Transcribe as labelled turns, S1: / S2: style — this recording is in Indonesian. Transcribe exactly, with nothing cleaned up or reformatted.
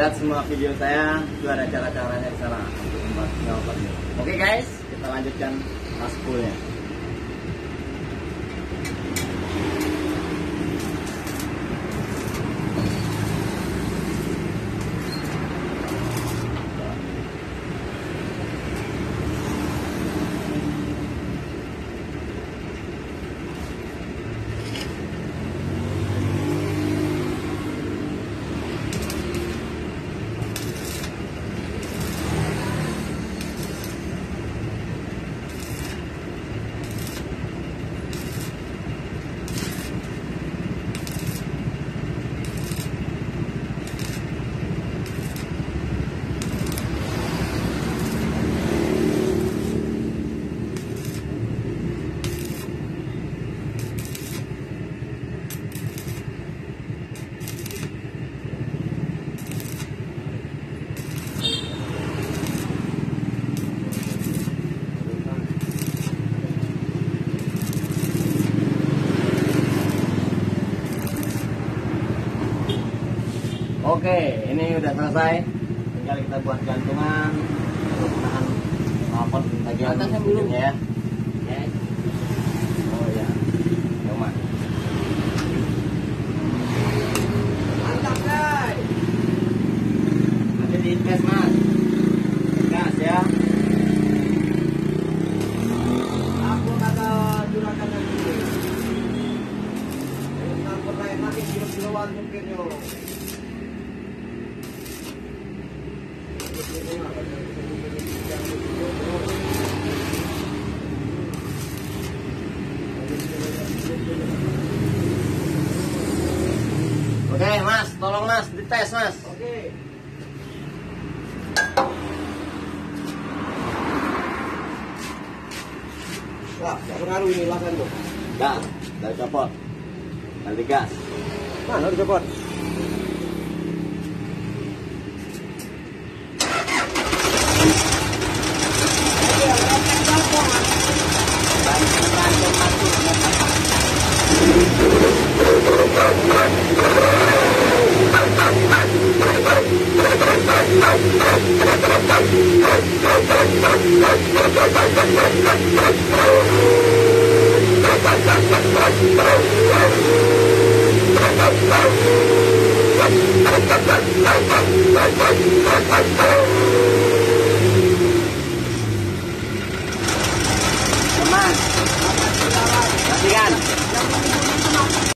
S1: lihat semua video saya, itu ada cara-caranya di sana untuk membuat knalpotnya. Oke guys, kita lanjutkan maskulnya. Oke, ini udah selesai. Tinggal kita buat gantungan untuk menahan knalpot bagian ujungnya ya. Oke. Oh ya, coba. Mantap guys. Nanti dites mas. Gas ya. Aku kata juragan yang ini. Knalpot lain lagi kilo-kiloan mungkin yo. Oke mas, tolong mas, dites mas. Oke. Wah, gak pengaruh ini lasan tuh. Gas, dari copot. Nanti gas. Mana udah copot?
S2: Bye.